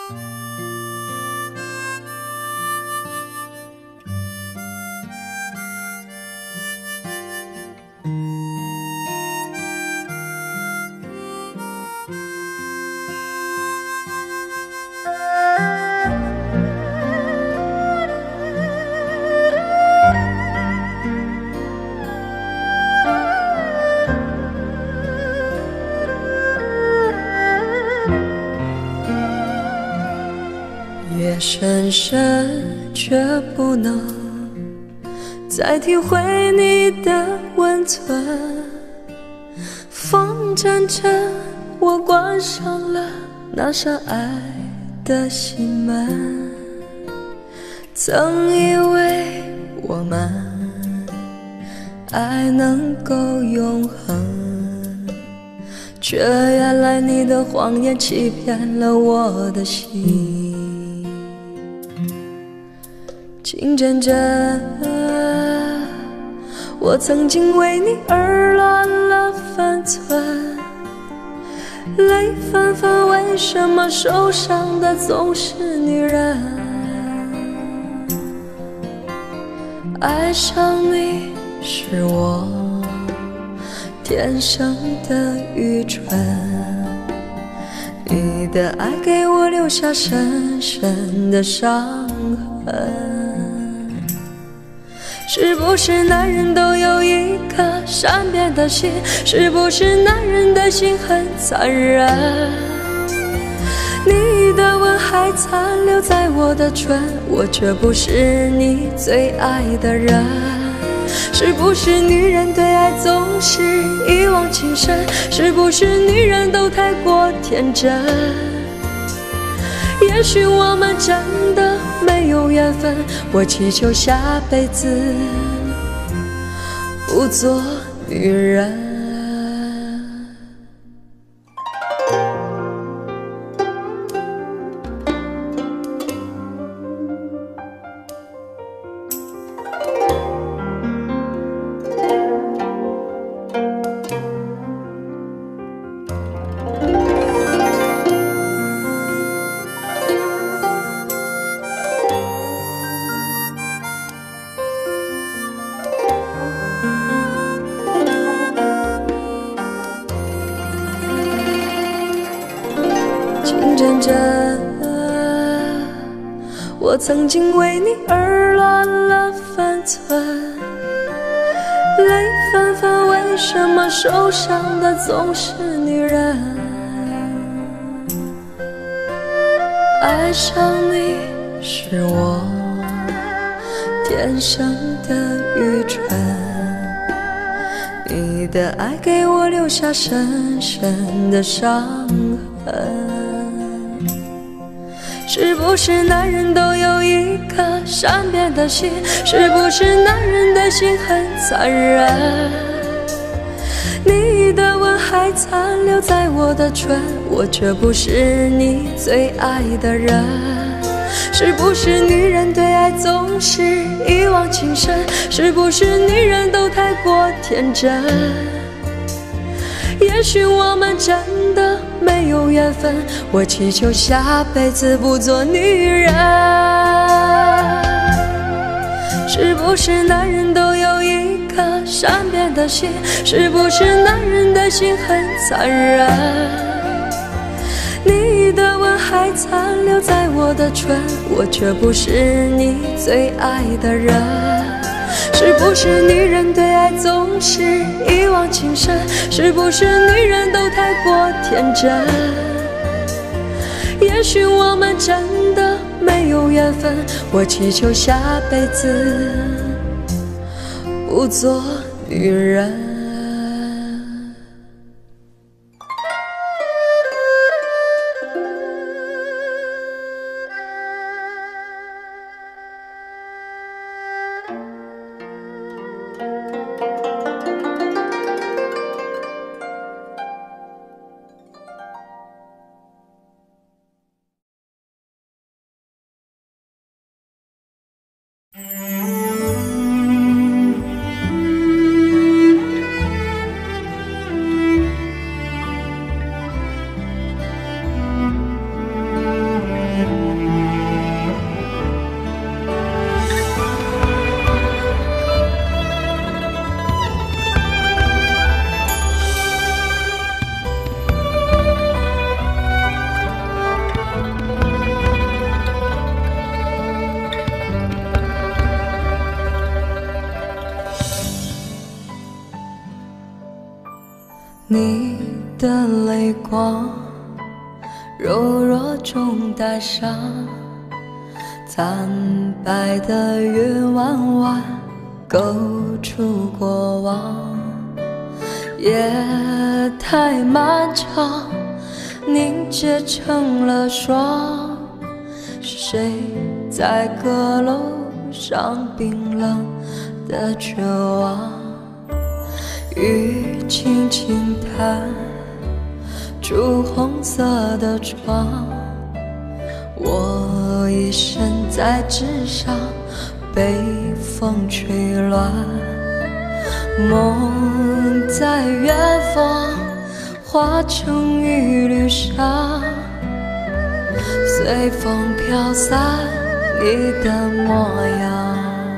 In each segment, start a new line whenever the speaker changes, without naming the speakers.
夜深深，却不能再体会你的温存。风阵阵，我关上了那扇爱的心门。曾以为我们爱能够永恒，却原来你的谎言欺骗了我的心。情真真，我曾经为你而乱了分寸，泪纷纷，为什么受伤的总是女人？爱上你是我天生的愚蠢，你的爱给我留下深深的伤痕。是不是男人都有一颗善变的心？是不是男人的心很残忍？你的吻还残留在我的唇，我却不是你最爱的人。是不是女人对爱总是一往情深？是不是女人都太过天真？也许我们真的没有缘分，我祈求下辈子不做女人。情真真，我曾经为你而乱了分寸，泪纷纷，为什么受伤的总是女人？爱上你是我天生的愚蠢，你的爱给我留下深深的伤痕。是不是男人都有一颗善变的心？是不是男人的心很残忍？你的吻还残留在我的唇，我却不是你最爱的人。是不是女人对爱总是一往情深？是不是女人都太过天真？也许我们真的没有缘分，我祈求下辈子不做女人。是不是男人都有一颗善变的心？是不是男人的心很残忍？你的吻还残留在我的唇，我却不是你最爱的人。是不是女人对爱总是一往情深？是不是女人都太过天真？也许我们真的没有缘分，我祈求下辈子不做女人。 微光，柔弱中带伤，惨白的月弯弯勾出过往。夜太漫长，凝结成了霜，是谁在阁楼上冰冷的绝望？雨轻轻弹，朱红色的窗，我一身在纸上被风吹乱。梦在远方化成一缕纱，随风飘散你的模样。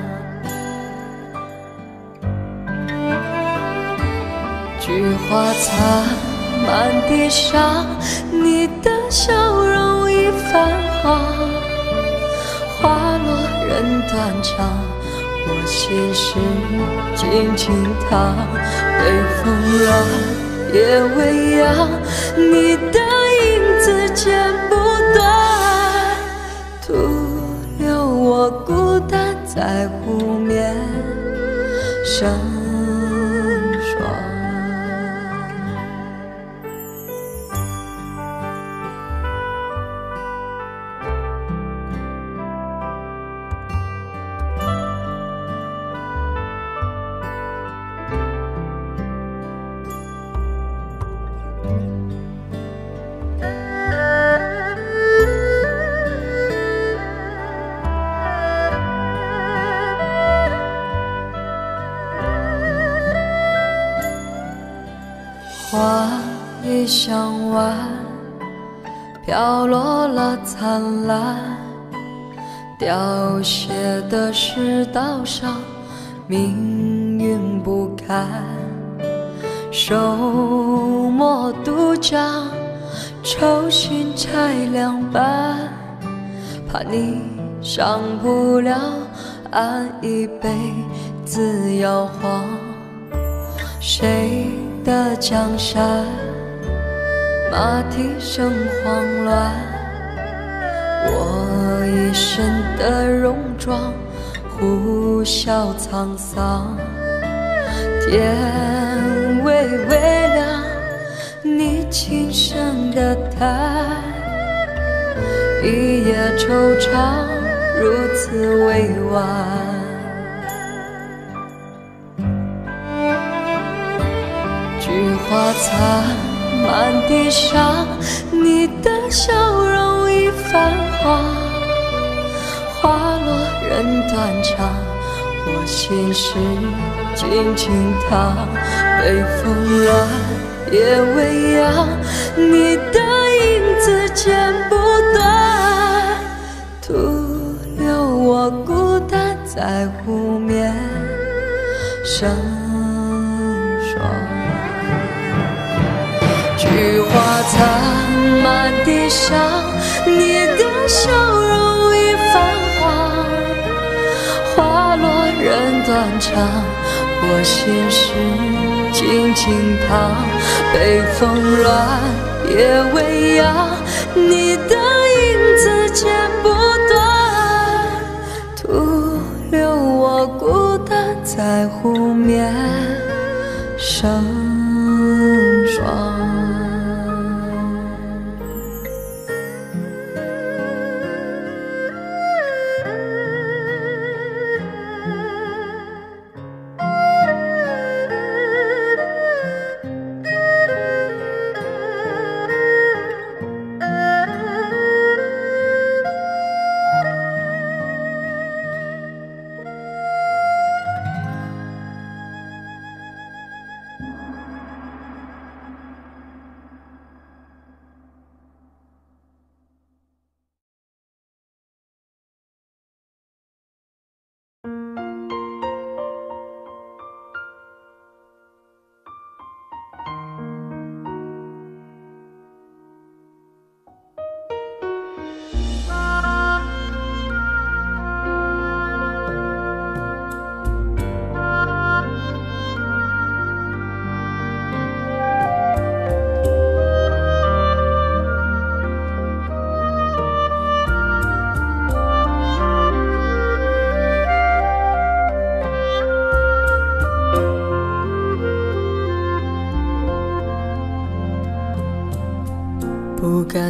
菊花残满地伤，你的笑容已泛黄。花落人断肠，我心事静静躺。北风乱，夜未央，你的影子剪不断，徒留我孤单在湖面生霜。花已香完，飘落了灿烂，凋谢的世道上，命运不堪。手磨独将，愁心拆两半，怕你上不了岸，一辈子摇晃。谁的江山，马蹄声慌乱，我一身的戎装，呼啸沧桑。天微微亮，你轻声的叹，一夜惆怅如此委婉。菊花残满地伤，你的笑容已泛黄。花落人断肠，我心事静静躺。北风乱，夜未央，你的影子剪不断，徒留我孤单在湖面生霜。菊花残满地伤，你的笑容已泛黄。花落人断肠，我心事静静躺。北风乱，夜未央，你的影子剪不断，徒留我孤单在湖面生霜。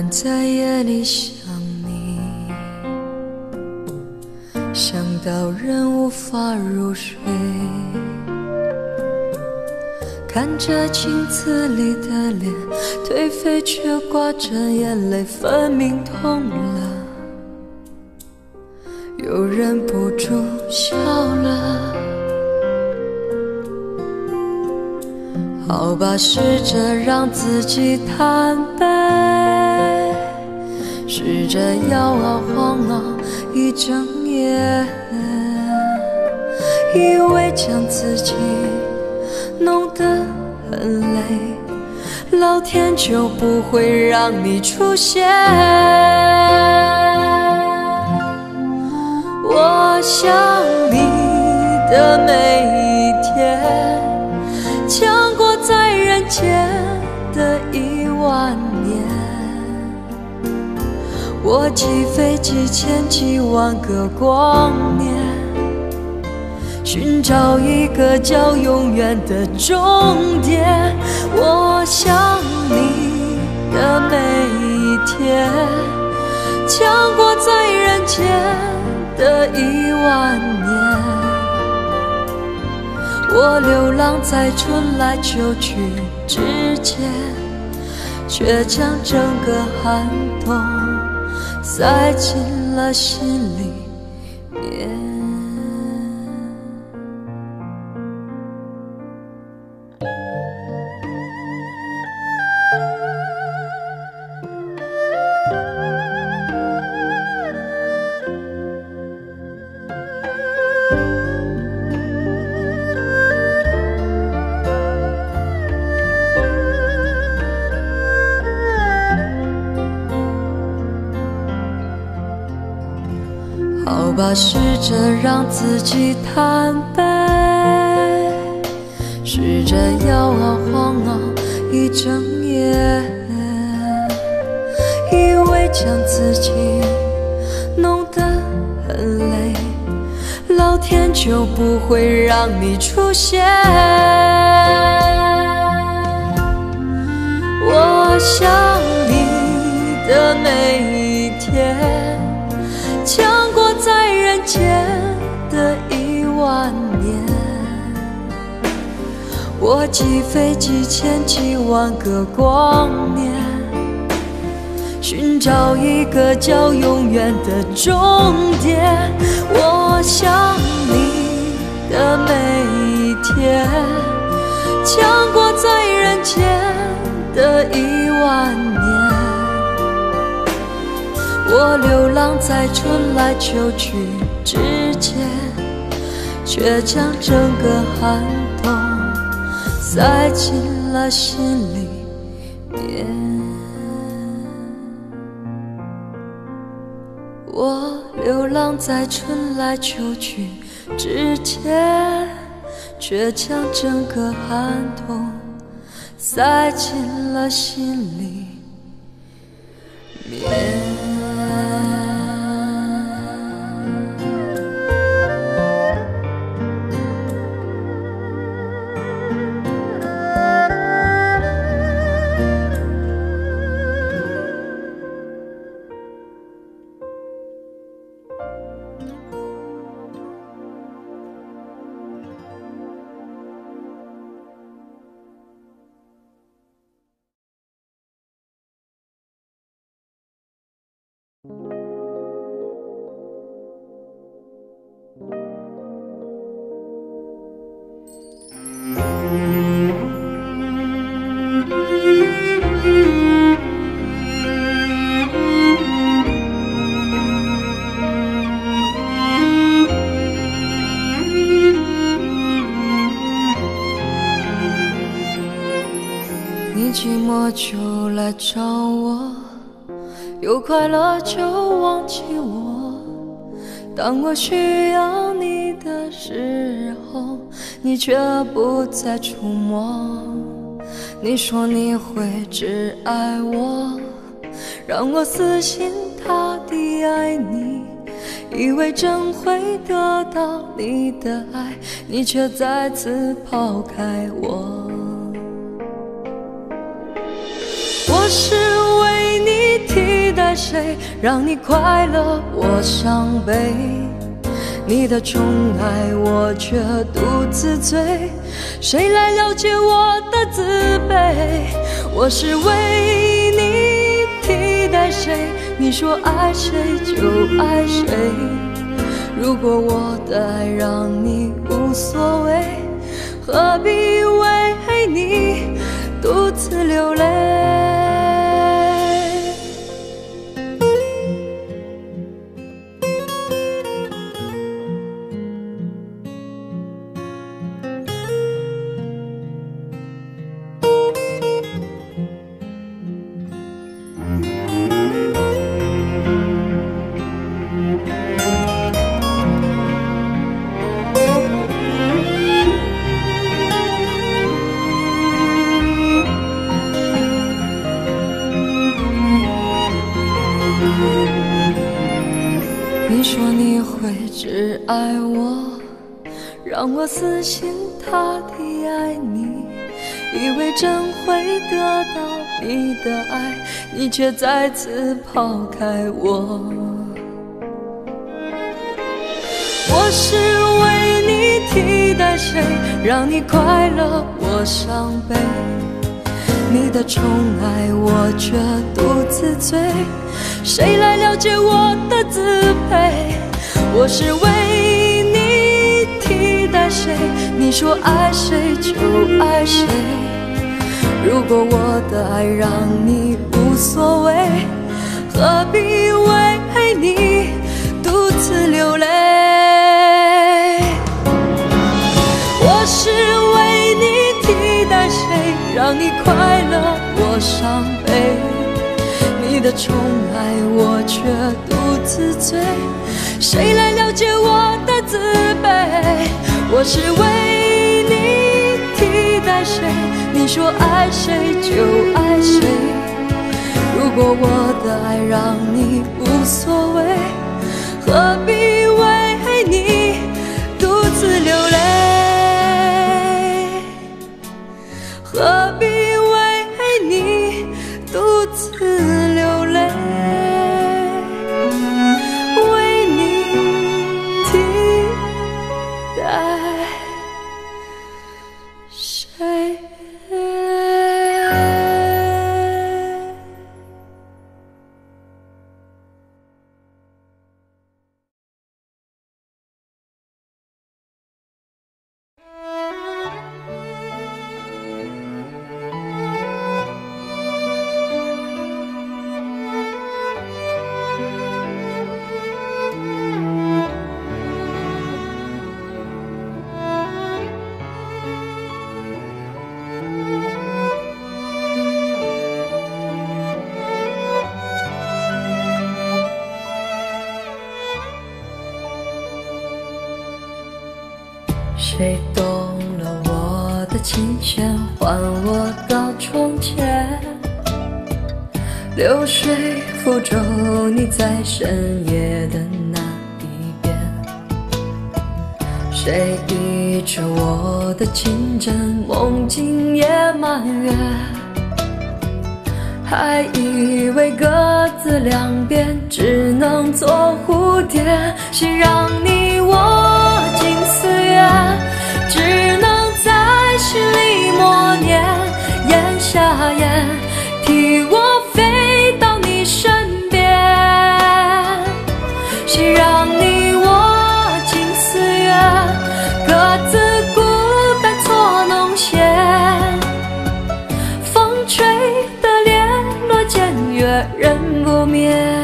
然在夜里想你，想到人无法入睡，看着镜子里的脸，颓废却挂着眼泪，分明痛了，又忍不住笑了。好吧，试着让自己坦白，试着摇啊晃啊一整夜，以为将自己弄得很累，老天就不会让你出现。我想你的每一天，强过在人间的10000年。我几飞几千几万个光年，寻找一个叫永远的终点。我想你的每一天，强过在人间的10000年。我流浪在春来秋去之间，却将整个寒冬塞进了心里面。好吧，试着让自己坦白，试着摇啊晃啊一整夜，以为将自己弄得很累，老天就不会让你出现。我想你的每一天，强过在人间的10000年。我几飞几千几万个光年，寻找一个叫永远的终点。我想你的每一天，强过在人间的10000年。我流浪在春来秋去之间，却将整个寒冬塞进了心里面。我流浪在春来秋去之间，却将整个寒冬塞进了心里面。你寂寞就来找我，有快乐就忘记我。当我需要你的时候，你却不再出没。你说你会只爱我，让我死心塌地爱你，以为真会得到你的爱，你却再次抛开我。我是为你替代谁，让你快乐我伤悲？你的宠爱我却独自醉，谁来了解我的自卑？我是为你替代谁？你说爱谁就爱谁。如果我的爱让你无所谓，何必为你独自流泪？你说你会只爱我，让我死心塌地爱你，以为真会得到你的爱，你却再次抛开我。我是为你替代谁，让你快乐我伤悲？你的宠爱我却独自醉，谁来了解我的自卑？我是为你替代谁？你说爱谁就爱谁。如果我的爱让你无所谓，何必为你独自流泪？我是为你替代谁，让你快乐我伤悲？你的宠爱我却独自醉，谁来了解我的自卑？我是为你替代谁？你说爱谁就爱谁。如果我的爱让你无所谓，何必为你独自流泪？何必为你独自流泪？为你替代谁？谁动了我的琴弦，唤我到窗前？流水浮舟，你在深夜的那一边。谁倚着我的琴枕，梦境也满月？还以为各自两边，只能做蝴蝶，谁让你握紧四月，只能在心里默念，咽下咽，替我飞到你身边。谁让你握紧四月，各自孤单错弄弦，风吹的联络渐越人不眠。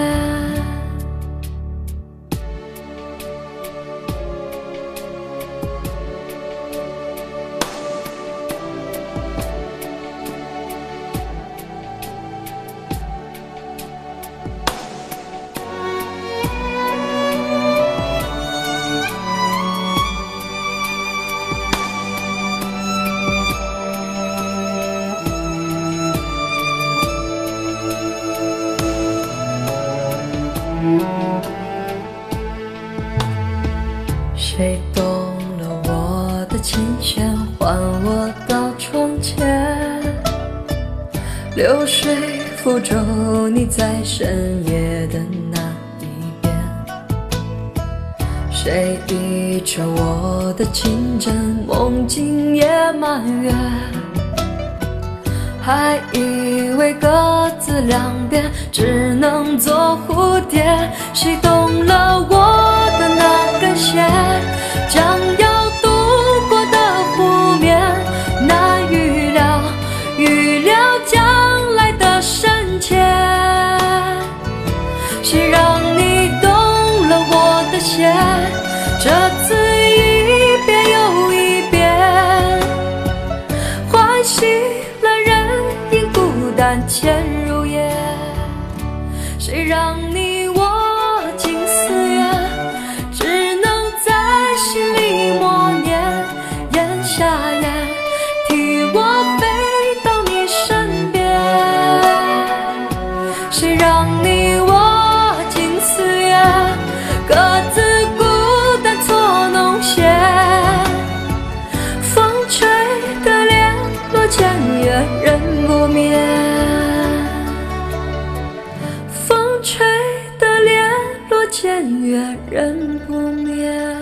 谁动了我的琴弦，唤我到窗前？流水浮舟，你在深夜的那一边，谁依着我的情枕，梦境也满月，还以为各自两边只能做蝴蝶，谁动了我的那根弦，将要渡过的湖面，难预料将来的深浅，谁让你动了我的弦，这次一遍又一遍，欢喜了人因孤单潜入夜，谁让你握紧思愿，只能在心里默念，咽下咽，替我飞到你身边，谁让你握紧思愿，各自孤单作弄弦，风吹的联络渐远人不眠，风吹的联络渐远人不眠。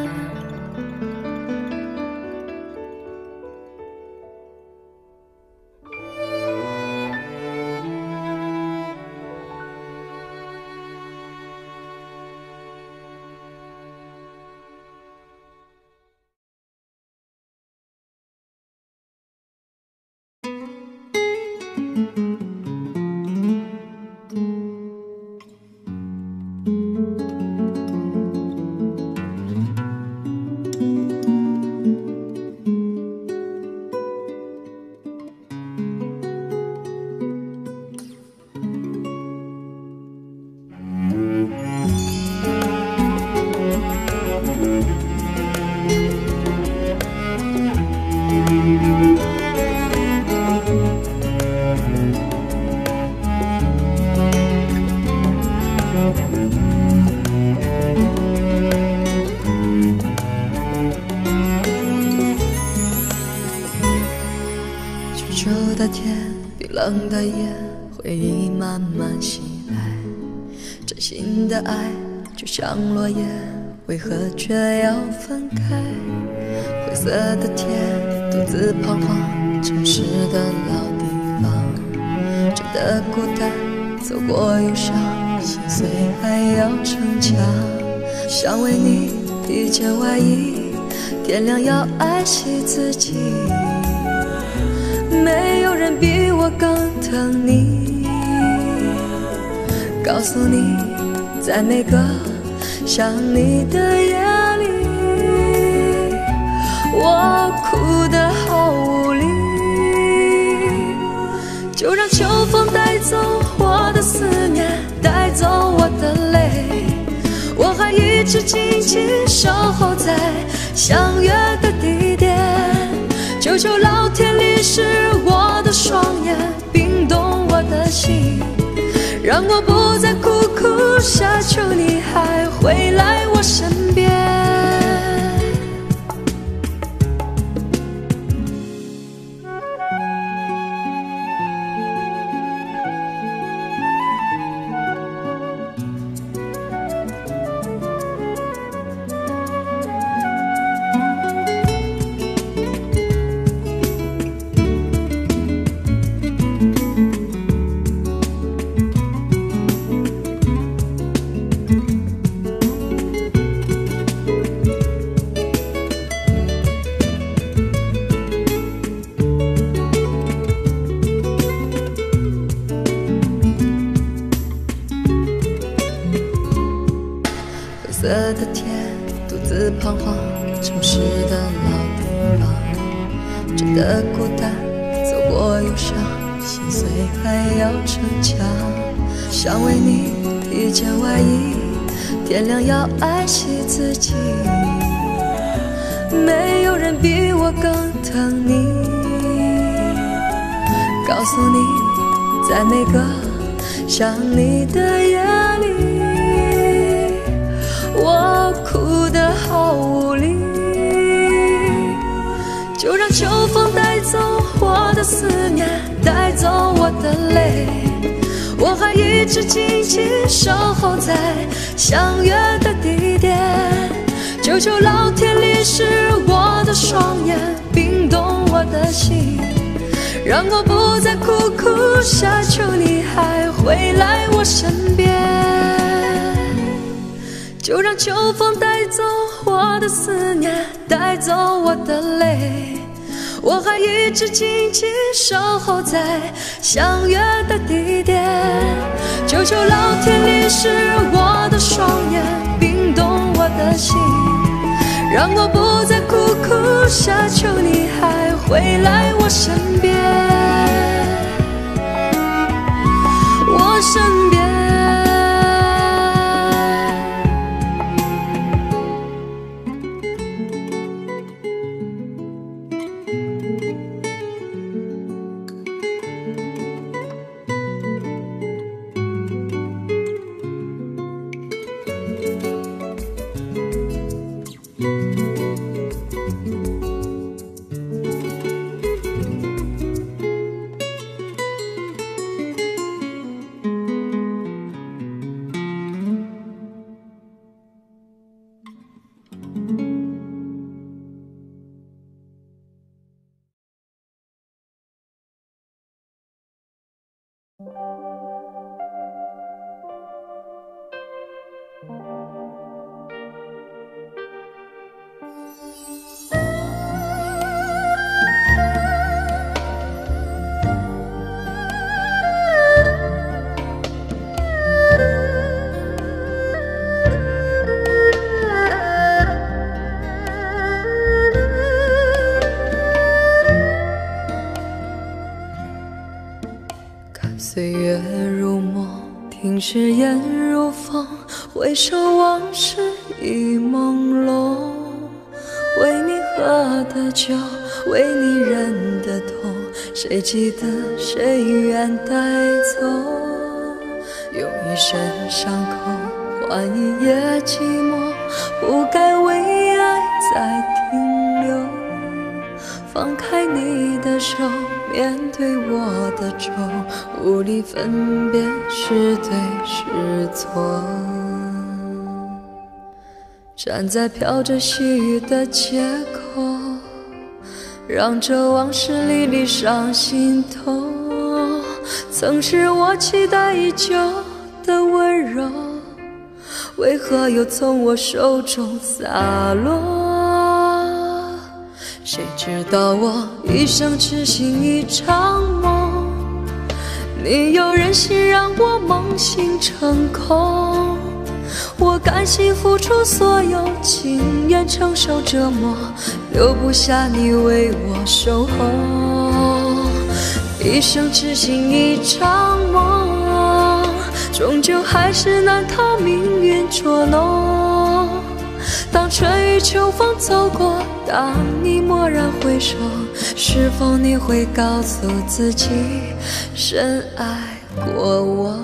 秋的天，冰冷的夜，回忆慢慢袭来，真心的爱就像落叶，为何却要分开？灰色的天，独自彷徨，城市的老地方，真的孤单，走过忧伤，心碎还要逞强，想为你披件外衣，天亮要爱惜自己，没有人比我更疼你，告诉你，在每个想你的夜里，我哭得好无力，就让秋风带走我的思念，带走我的泪，我还一直静静守候在相约的地点，求求老天淋湿我的双眼，冰冻我的心，让我不再苦苦奢求你还回来我身边。灰色的天，独自彷徨，城市的老地方，真的孤单，走过忧伤，心碎还要逞强，想为你披件外衣，天亮要爱惜自己，没有人比我更疼你，告诉你，在每个想你的夜里，我哭得好无力，就让秋风带走我的思念，带走我的泪， 还一直紧紧守候在相约的地点。求求老天淋湿我的双眼，冰冻我的心，让我不再苦苦奢求你还回来我身边。就让秋风带走我的思念，带走我的泪，我还一直紧紧守候在相约的地点。求求老天淋湿我的双眼，冰冻我的心，让我不再苦苦奢求你还回来我身边，我身边。岁月如梦，听誓言如风，回首往事已朦胧。为你喝的酒，为你忍的痛，谁记得谁愿带走？用一生伤口换一夜寂寞，不该为爱再停留。放开你的手，面对我的愁，无力分辨是对是错。站在飘着细雨的街口，让这往事历历上心头。曾是我期待已久的温柔，为何又从我手中洒落？谁知道我一生痴心一场梦，你又任性让我梦醒成空。我甘心付出所有，情愿承受折磨，留不下你为我守候。一生痴心一场梦，终究还是难逃命运捉弄。当春雨秋风走过，当你蓦然回首，是否你会告诉自己深爱过我？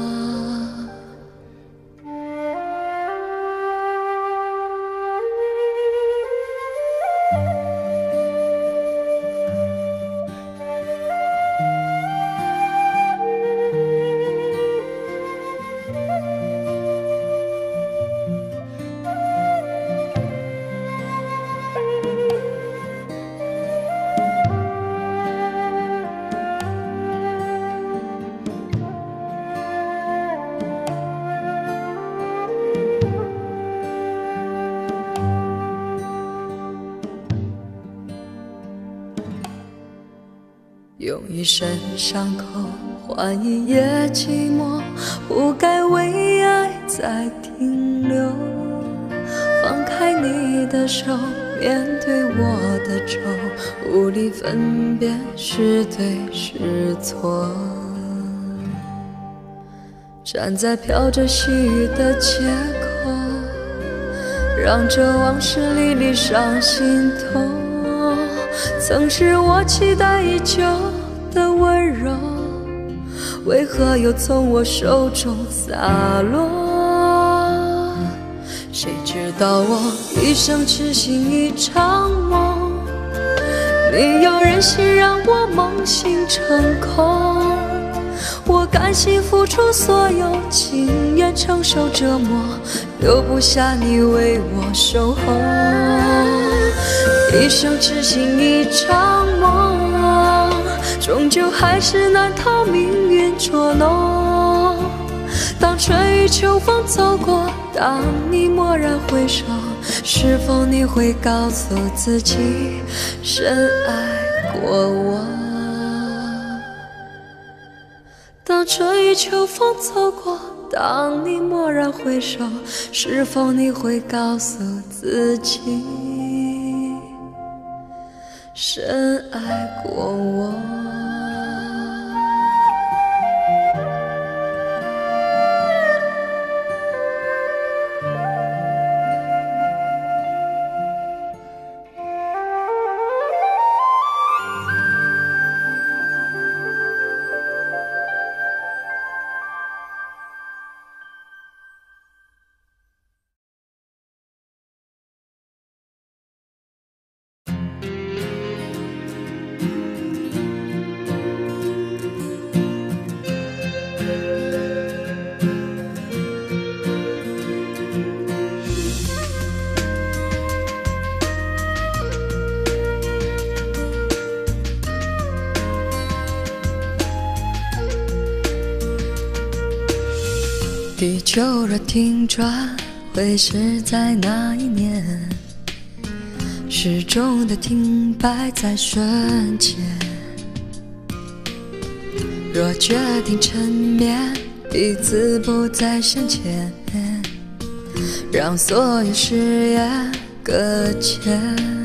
用一生伤口换一夜寂寞，不该为爱再停留。放开你的手，面对我的愁，无力分辨是对是错。站在飘着细雨的街口，让这往事历历上心头。曾是我期待已久的温柔，为何又从我手中洒落？谁知道我一生痴心一场梦，你又任性让我梦醒成空。我甘心付出所有，情愿承受折磨，留不下你为我守候。一生痴心一场梦，终究还是难逃命运捉弄。当春雨秋风走过，当你蓦然回首，是否你会告诉自己深爱过我？当春雨秋风走过，当你蓦然回首，是否你会告诉自己深爱过我？地球若停转，会是在哪一年？时钟的停摆在瞬间。若决定沉眠，彼此不再相欠，让所有誓言搁浅。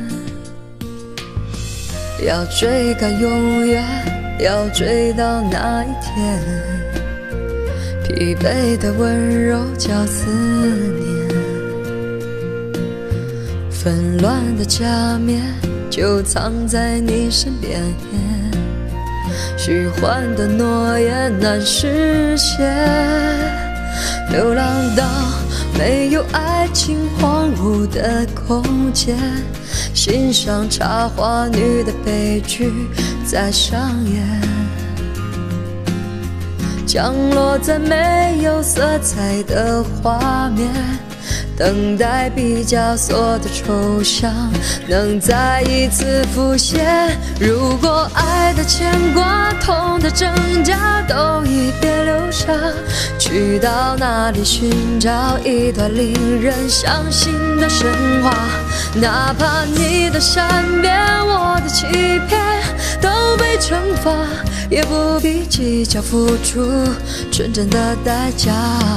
要追赶永远，要追到哪一天？疲惫的温柔叫思念，纷乱的假面就藏在你身边，虚幻的诺言难实现。流浪到没有爱情荒芜的空间，欣赏插画女的悲剧在上演，降落在没有色彩的画面，等待毕加索的抽象能再一次浮现。如果爱的牵挂、痛的挣扎都已别留下，去到哪里寻找一段令人相信的神话？哪怕你的善变，我的欺骗都被惩罚，也不必计较付出纯真的代价。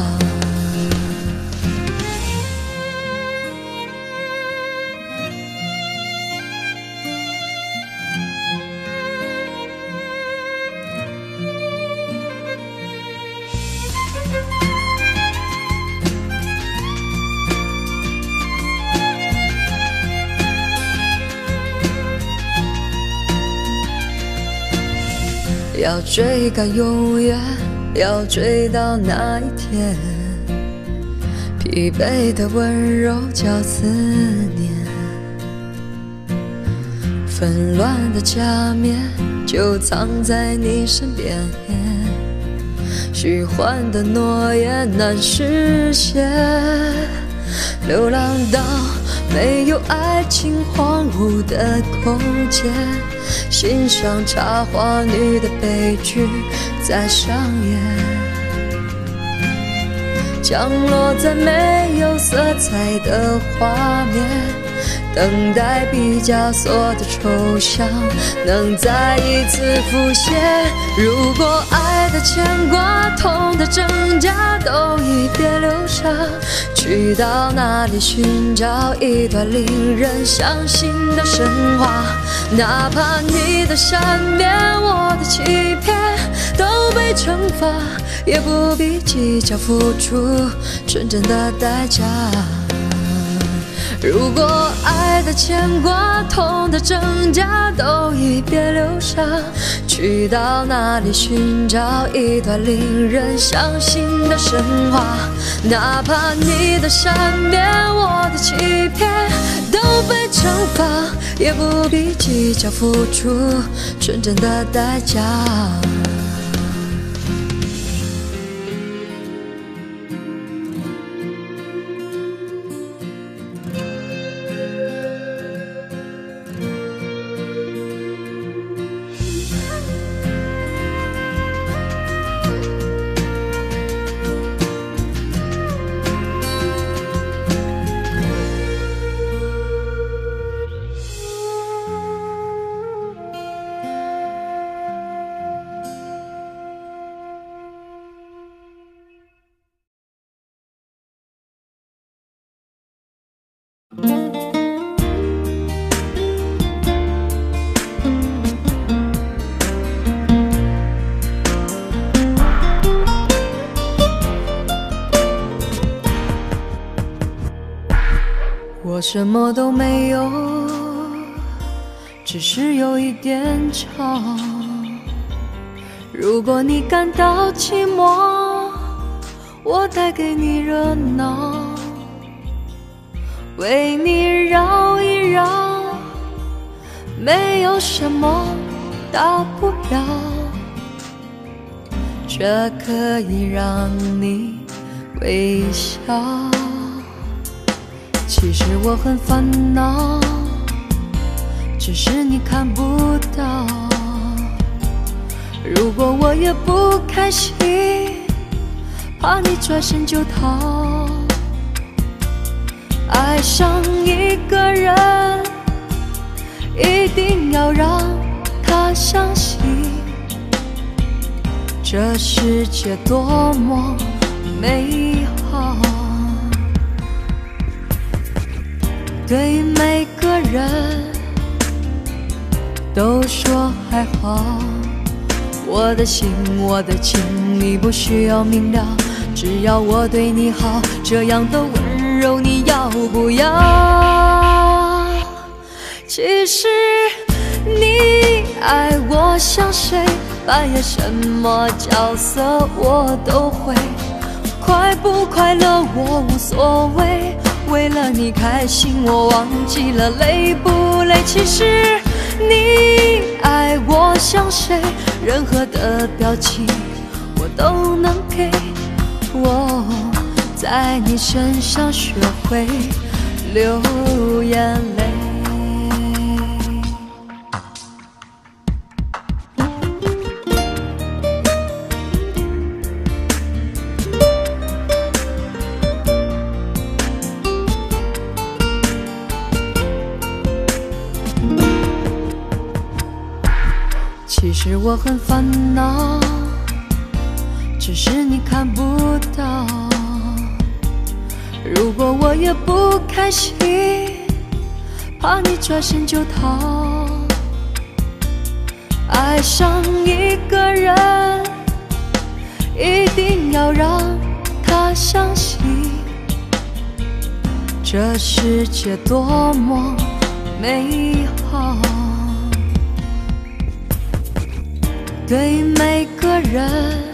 要追赶永远，要追到哪一天？疲惫的温柔叫思念，纷乱的假面就藏在你身边，虚幻的诺言难实现。流浪到没有爱情荒芜的空间，欣赏插画女的悲剧在上演，降落在没有色彩的画面，等待毕加索的抽象能再一次浮现。如果爱的牵挂、痛的挣扎都已别留下，去到哪里寻找一段令人相信的神话？哪怕你的善变，我的欺骗都被惩罚，也不必计较付出纯真的代价。如果爱的牵挂、痛的挣扎都已别留下，去到哪里寻找一段令人相信的神话？哪怕你的善变，我的欺骗都被惩罚，也不必计较付出纯真的代价。 我什么都没有，只是有一点吵。如果你感到寂寞，我带给你热闹，为你绕一绕，没有什么大不了，却可以让你微笑。其实我很烦恼，只是你看不到。如果我也不开心，怕你转身就逃。爱上一个人，一定要让他相信，这世界多么美好。对每个人都说还好，我的心我的情你不需要明了，只要我对你好，这样的温柔你要不要？其实你爱我像谁，扮演什么角色我都会，快不快乐我无所谓，为了你开心我忘记了累不累。其实你爱我像谁，任何的表情我都能给，我在你身上学会流眼泪。其实我很烦恼，只是你看不到。如果我也不开心，怕你转身就逃。爱上一个人，一定要让他相信，这世界多么美好。对每个人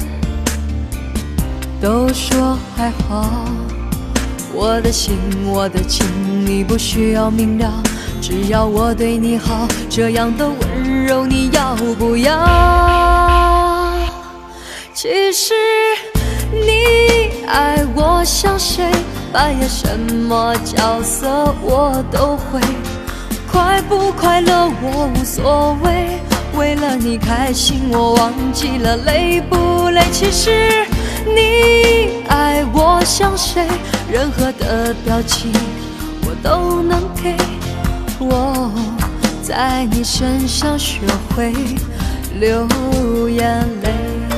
都说还好，我的心我的情你不需要明了，只要我对你好，这样的温柔你要不要？其实你爱我像谁，扮演什么角色我都会，快不快乐我无所谓，为了你开心我忘记了累不累。其实你爱我像谁，任何的表情我都能给，我在你身上学会流眼泪。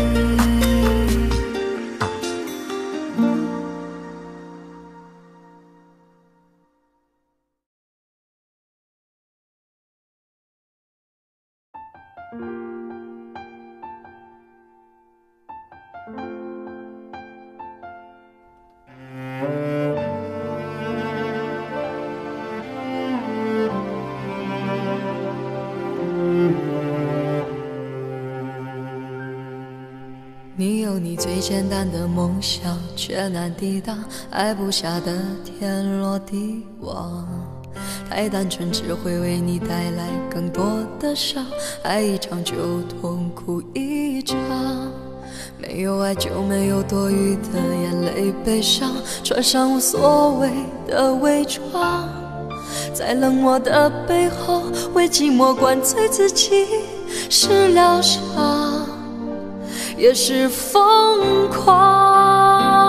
你有你最简单的梦想，却难抵挡爱不下的天罗地网。太单纯只会为你带来更多的伤，爱一场就痛苦一场。没有爱就没有多余的眼泪悲伤，穿上无所谓的伪装，在冷漠的背后为寂寞灌醉自己，是疗伤也是疯狂。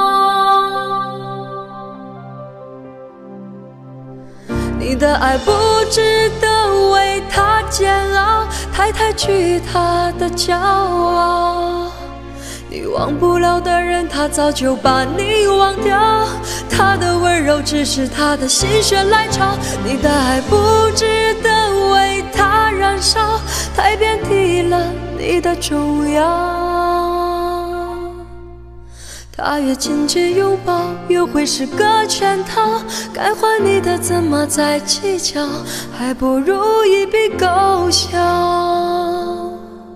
你的爱不值得为他煎熬，太惧他的骄傲。你忘不了的人，他早就把你忘掉。他的温柔只是他的心血来潮，你的爱不值得为他燃烧，太贬低了你的重要。他他越紧紧拥抱，又会是个圈套。该还你的怎么再计较，还不如一笔勾销。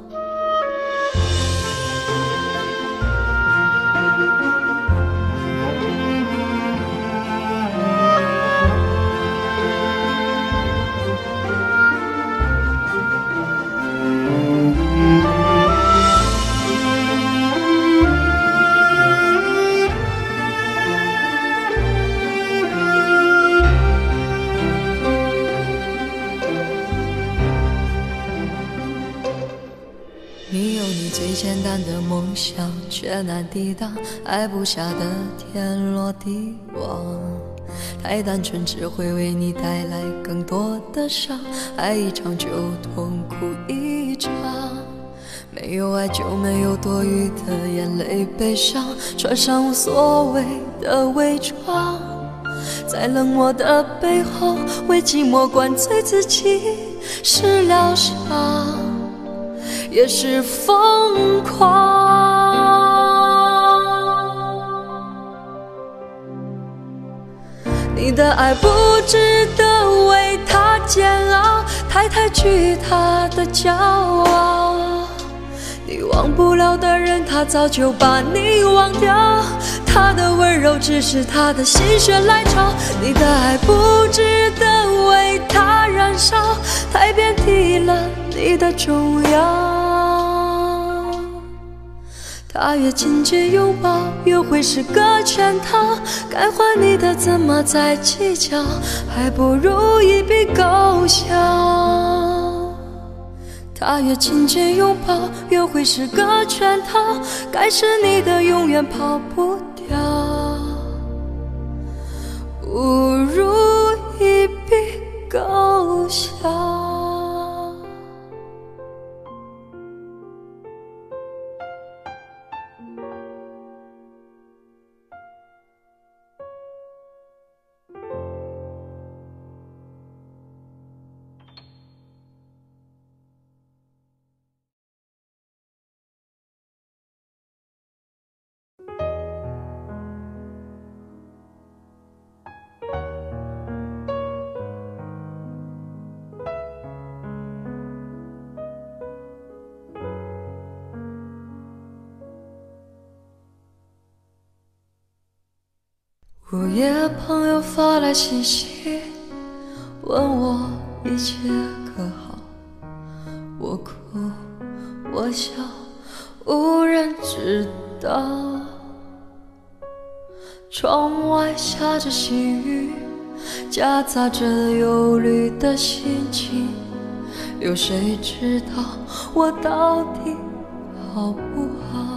你有你最简单的梦想，却难抵挡爱不下的天罗地网。太单纯只会为你带来更多的伤，爱一场就痛苦一场。没有爱就没有多余的眼泪悲伤，穿上无所谓的伪装，在冷漠的背后为寂寞灌醉自己，是疗伤也是疯狂。你的爱不值得为他煎熬，太巨他的骄傲。你忘不了的人，他早就把你忘掉。他的温柔只是他的心血来潮，你的爱不值得为他燃烧，太遍体了你的重要。他越紧紧拥抱，又会是个圈套。该还你的怎么再计较，还不如一笔勾销。他越紧紧拥抱，又会是个圈套。该是你的，永远跑不掉，不如一笔勾销。午夜朋友发来信息，问我一切可好。我哭我笑，无人知道。窗外下着细雨，夹杂着忧虑的心情。有谁知道我到底好不好？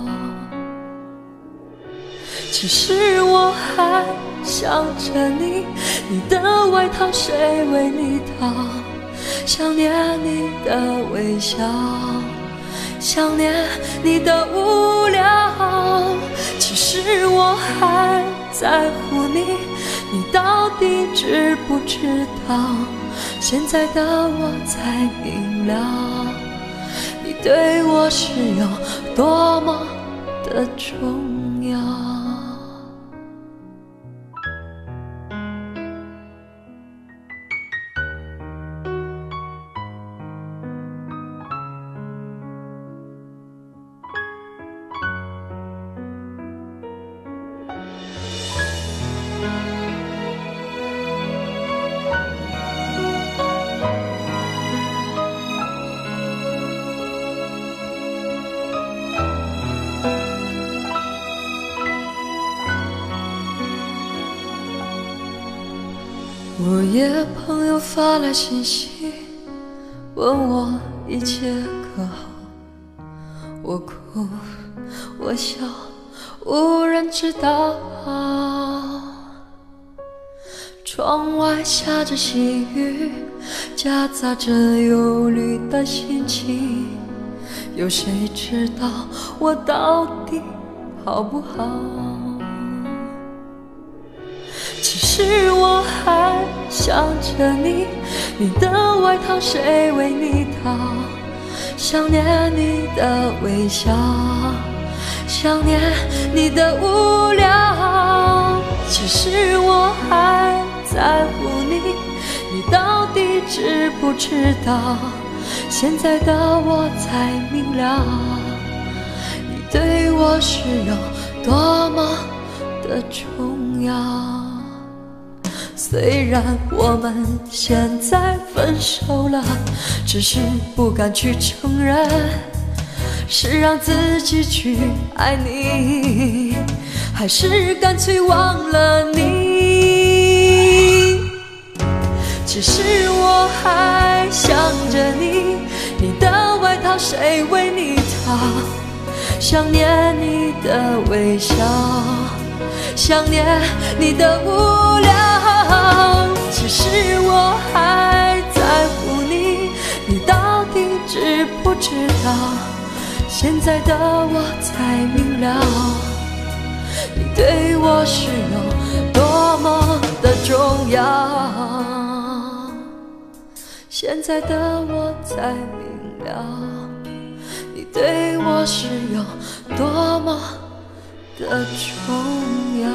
其实我还想着你，你的外套谁为你套？想念你的微笑，想念你的无聊。其实我还在乎你，你到底知不知道？现在的我才明了，你对我是有多么的重要。午夜朋友发来信息，问我一切可好。我哭我笑，无人知道。窗外下着细雨，夹杂着忧虑的心情。有谁知道我到底好不好？其实我还想着你，你的外套谁为你套？想念你的微笑， 想念你的无聊。其实我还在乎你，你到底知不知道？现在的我才明了，你对我是有多么的重要。虽然我们现在分手了，只是不敢去承认，是让自己去爱你，还是干脆忘了你？其实我还想着你，你的外套谁为你套？想念你的微笑，想念你的无聊。其实我还在乎你，你到底知不知道？现在的我才明了，你对我是有多么的重要。现在的我才明了，你对我是有多么的重要。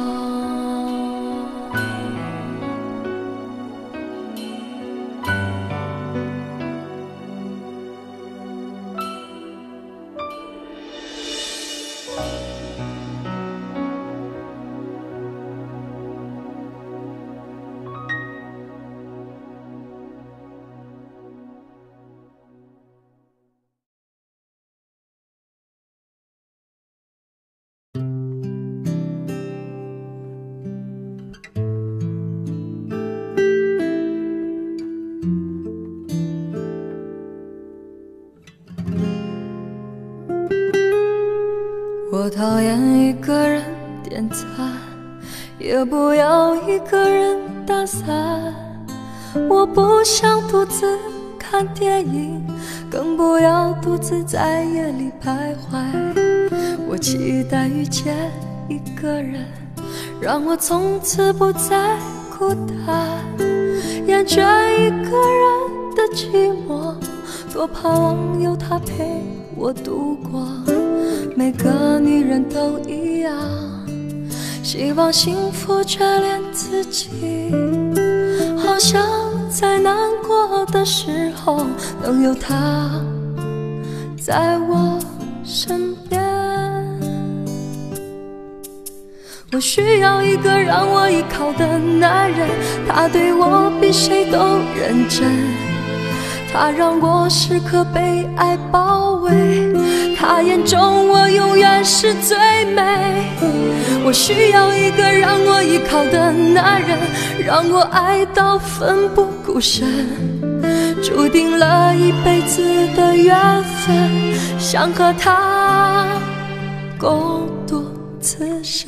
我讨厌一个人点餐，也不要一个人打伞。我不想独自看电影，更不要独自在夜里徘徊。我期待遇见一个人，让我从此不再孤单。厌倦一个人的寂寞，多盼望有他陪我度过。每个女人都一样，希望幸福却连自己，好想在难过的时候能有他在我身边。我需要一个让我依靠的男人，他对我比谁都认真，他让我时刻被爱包围，他眼中我永远是最美。我需要一个让我依靠的男人，让我爱到奋不顾身，注定了一辈子的缘分，想和他共度此生。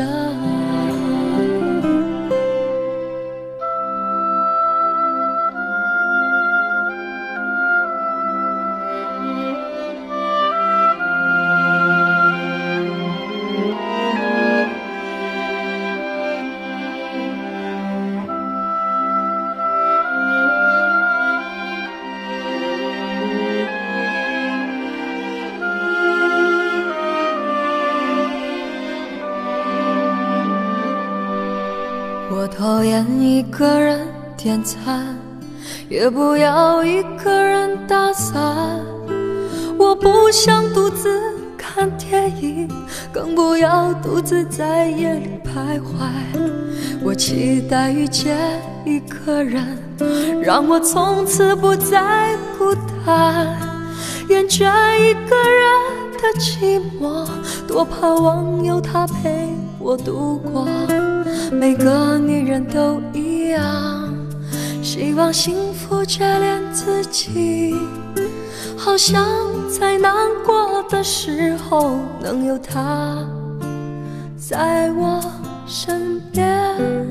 我讨厌一个人点餐，也不要一个人打伞。我不想独自看电影，更不要独自在夜里徘徊。我期待遇见一个人，让我从此不再孤单。厌倦一个人的寂寞，多盼望有他陪我度过。每个女人都一样，希望幸福却连自己，好想在难过的时候能有他在我身边。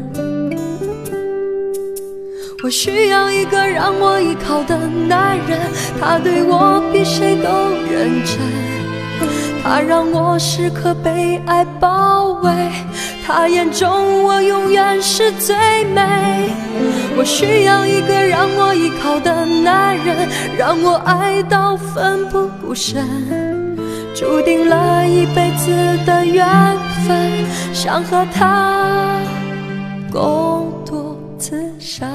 我需要一个让我依靠的男人，他对我比谁都认真，他让我时刻被爱包围，他眼中我永远是最美。我需要一个让我依靠的男人，让我爱到奋不顾身， 注定了一辈子的缘分，想和他共度此生。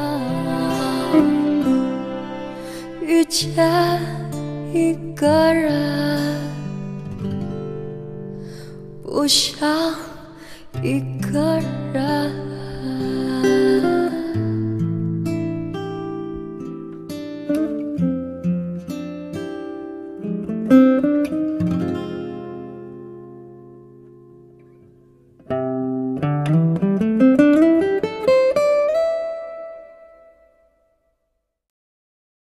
遇见一个人，不想一个人。